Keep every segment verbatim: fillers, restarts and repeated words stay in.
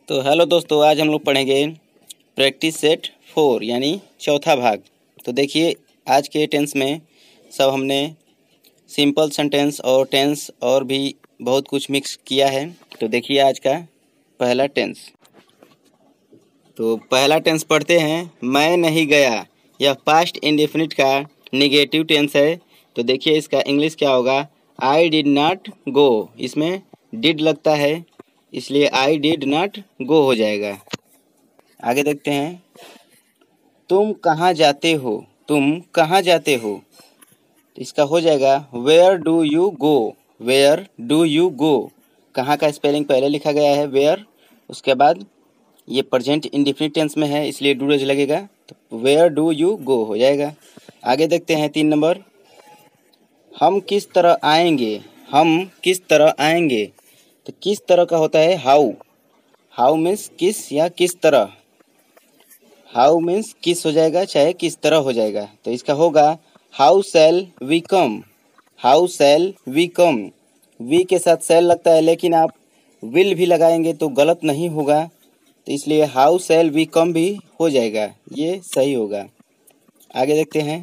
तो हेलो दोस्तों, आज हम लोग पढ़ेंगे प्रैक्टिस सेट फोर यानी चौथा भाग। तो देखिए, आज के टेंस में सब हमने सिंपल सेंटेंस और टेंस और भी बहुत कुछ मिक्स किया है। तो देखिए आज का पहला टेंस। तो पहला टेंस पढ़ते हैं, मैं नहीं गया। यह पास्ट इंडेफिनिट का नेगेटिव टेंस है। तो देखिए इसका इंग्लिश क्या होगा, आई डिड नॉट गो। इसमें डिड लगता है, इसलिए आई डिड नॉट गो हो जाएगा। आगे देखते हैं, तुम कहाँ जाते हो। तुम कहाँ जाते हो, इसका हो जाएगा where do you go. Where do you go, कहाँ का स्पेलिंग पहले लिखा गया है वेयर, उसके बाद ये प्रेजेंट इंडेफिनिट टेंस में है इसलिए डू डज लगेगा, तो वेयर डू यू गो हो जाएगा। आगे देखते हैं तीन नंबर, हम किस तरह आएंगे। हम किस तरह आएंगे, तो किस तरह का होता है हाउ। हाउ मीन्स किस या किस तरह। हाउ मीन्स किस हो जाएगा चाहे किस तरह हो जाएगा। तो इसका होगा how shall we come. How shall we come, we के साथ शैल लगता है लेकिन आप विल भी लगाएंगे तो गलत नहीं होगा, तो इसलिए हाउ शैल वी कम भी हो जाएगा, ये सही होगा। आगे देखते हैं,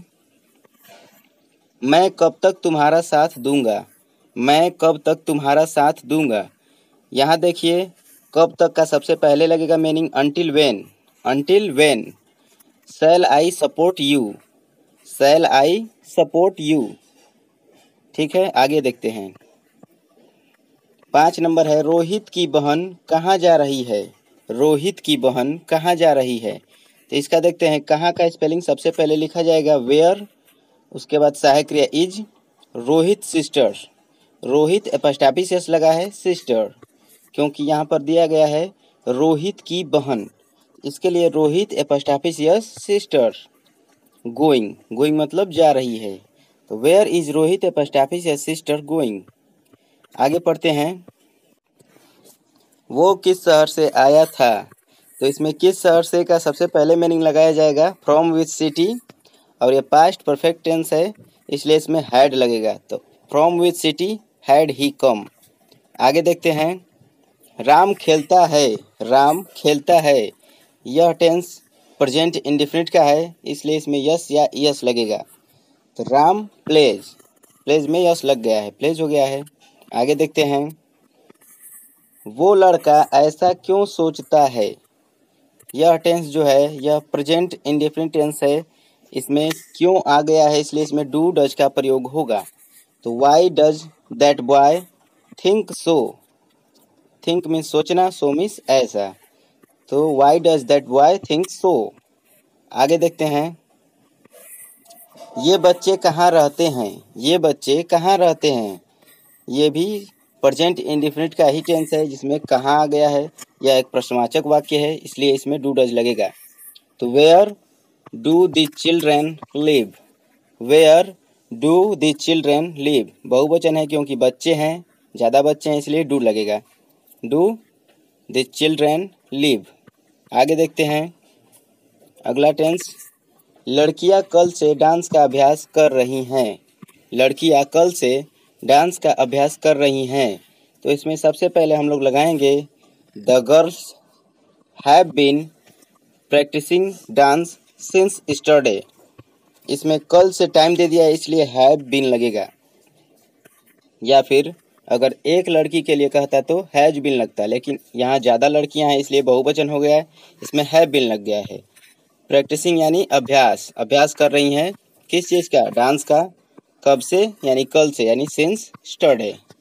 मैं कब तक तुम्हारा साथ दूंगा। मैं कब तक तुम्हारा साथ दूंगा, यहाँ देखिए कब तक का सबसे पहले लगेगा meaning until when. Until when. Shall I support you. Shall I support you. ठीक है, आगे देखते हैं, पाँच नंबर है, रोहित की बहन कहाँ जा रही है। रोहित की बहन कहाँ जा रही है, तो इसका देखते हैं, कहाँ का स्पेलिंग सबसे पहले लिखा जाएगा वेयर, उसके बाद सहायक क्रिया is. Rohit sister. Rohit apostrophe S लगा है सिस्टर, क्योंकि यहाँ पर दिया गया है रोहित की बहन, इसके लिए Rohit apostrophe S sister. Going, going मतलब जा रही है, तो where is Rohit apostrophe S sister going. आगे पढ़ते हैं, वो किस शहर से आया था। तो इसमें किस शहर से का सबसे पहले मीनिंग लगाया जाएगा फ्रॉम विच सिटी, और ये पास्ट परफेक्ट टेंस है इसलिए इसमें हैड लगेगा, तो from which city had he come. आगे देखते हैं, राम खेलता है। राम खेलता है, यह टेंस प्रेजेंट इंडेफिनिट का है इसलिए इसमें यस या यस लगेगा, तो राम प्लेज। प्लेज में यस लग गया है, प्लेज हो गया है। आगे देखते हैं, वो लड़का ऐसा क्यों सोचता है। यह टेंस जो है यह प्रेजेंट इंडेफिनिट टेंस है, इसमें क्यों आ गया है इसलिए इसमें डू डज का प्रयोग होगा, तो why does that boy think so. Think means सोचना, सो मीन्स ऐसा, तो why does that boy think so. आगे देखते हैं, ये बच्चे कहाँ रहते हैं। ये बच्चे कहाँ रहते हैं, ये भी प्रेजेंट इंडेफिनिट का ही टेंस है जिसमें कहाँ आ गया है, यह एक प्रश्नवाचक वाक्य है इसलिए इसमें डू डज लगेगा, तो where do the children live. Where do the children live, बहुवचन है क्योंकि बच्चे हैं, ज़्यादा बच्चे हैं इसलिए डू लगेगा, डू द चिल्ड्रेन लिव। आगे देखते हैं, अगला टेंस, लड़कियां कल से डांस का अभ्यास कर रही हैं। लड़कियां कल से डांस का अभ्यास कर रही हैं, तो इसमें सबसे पहले हम लोग लगाएंगे the girls have been practising dance since yesterday. इसमें कल से टाइम दे दिया है इसलिए हैव बीन लगेगा, या फिर अगर एक लड़की के लिए कहता तो हैज बीन लगता, लेकिन यहाँ ज़्यादा लड़कियाँ हैं इसलिए बहुवचन हो गया है, इसमें हैव बीन लग गया है। प्रैक्टिसिंग यानी अभ्यास, अभ्यास कर रही हैं किस चीज़ का, डांस का। कब से, यानी कल से, यानी सिंस यस्टरडे।